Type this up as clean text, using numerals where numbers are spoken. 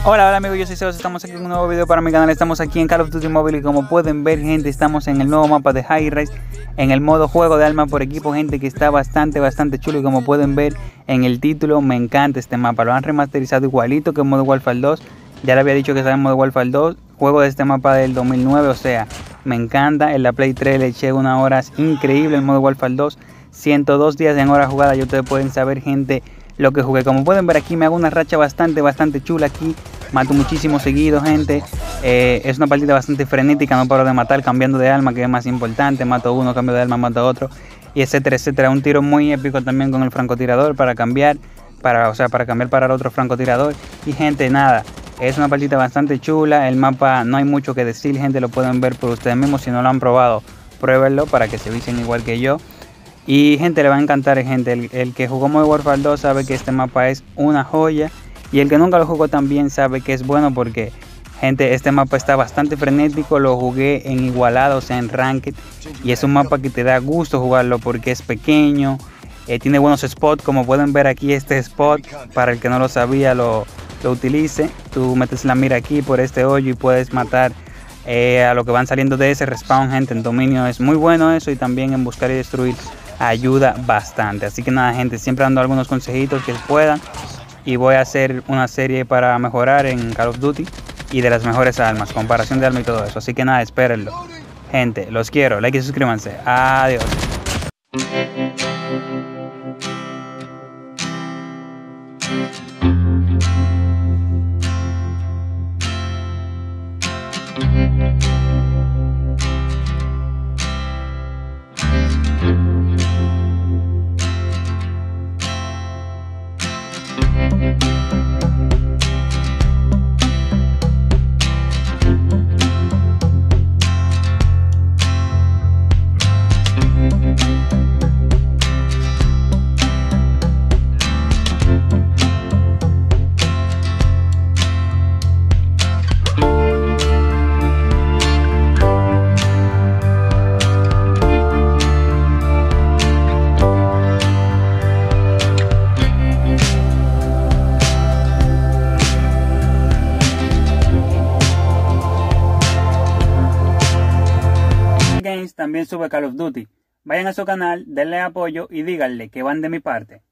Hola amigos, yo soy Sebas, estamos aquí en un nuevo video para mi canal. Estamos aquí en Call of Duty Mobile y como pueden ver, gente, estamos en el nuevo mapa de High Rise, en el modo juego de arma por equipo, gente, que está bastante chulo. Y como pueden ver en el título, me encanta este mapa. Lo han remasterizado igualito que en modo Warfare 2. Ya le había dicho que estaba en modo Warfare 2, juego de este mapa del 2009, o sea, me encanta. En la Play 3 le eché unas horas increíble en modo Warfare 2, 102 días en hora jugada. Y ustedes pueden saber, gente, lo que jugué. Como pueden ver aquí, me hago una racha bastante chula aquí. Mato muchísimo seguido, gente. Es una partida bastante frenética, no paro de matar, cambiando de arma, que es más importante. Mato uno, cambio de arma, mato otro, y etcétera, etcétera. Un tiro muy épico también con el francotirador para cambiar, para cambiar para el otro francotirador. Y gente, nada, es una partida bastante chula. El mapa no hay mucho que decir, gente, lo pueden ver por ustedes mismos. Si no lo han probado, pruébenlo para que se vicien igual que yo. Y gente, le va a encantar, gente. El que jugó Modern Warfare 2 sabe que este mapa es una joya. Y el que nunca lo jugó también sabe que es bueno, porque, gente, este mapa está bastante frenético. Lo jugué en igualado, o sea, en ranked. Y es un mapa que te da gusto jugarlo porque es pequeño. Tiene buenos spots, como pueden ver aquí. Este spot, para el que no lo sabía, lo utilice. Tú metes la mira aquí por este hoyo y puedes matar a lo que van saliendo de ese respawn, gente. En dominio es muy bueno eso, y también en buscar y destruir ayuda bastante. Así que nada, gente, siempre dando algunos consejitos que puedan. Y voy a hacer una serie para mejorar en Call of Duty y de las mejores armas, comparación de armas y todo eso. Así que nada, espérenlo. Gente, los quiero. Like y suscríbanse. Adiós. También sube Call of Duty. Vayan a su canal, denle apoyo y díganle que van de mi parte.